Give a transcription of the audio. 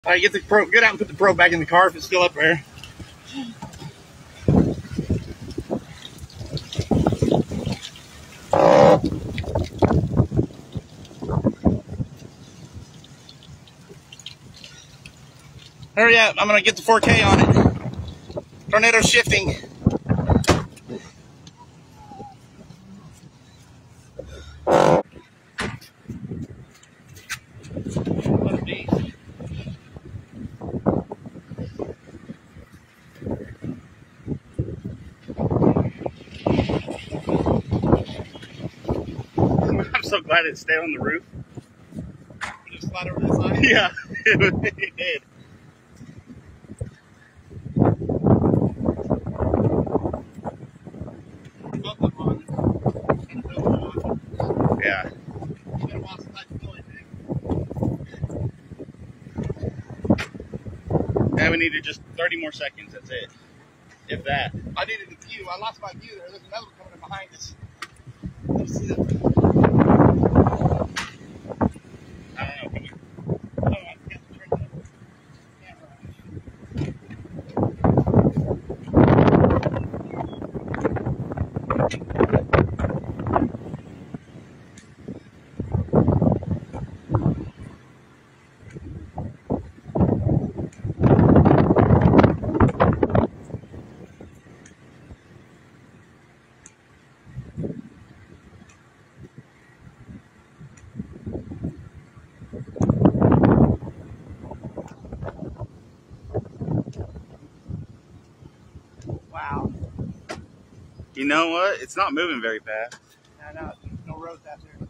All right, get the probe. Get out and put the probe back in the car if it's still up there. Hurry up! I'm gonna get the 4K on it. Tornado shifting. What a beast. I'm so glad it stayed on the roof. Just slide over the side? Yeah, it did. Yeah. Now we needed just 30 more seconds, that's it. If that. I needed the view. I lost my view there. There's another one coming in behind us. Let's see that. I don't know. Can we? Oh, I forgot to turn the camera Wow. You know what? It's not moving very fast. I know. No roads out there.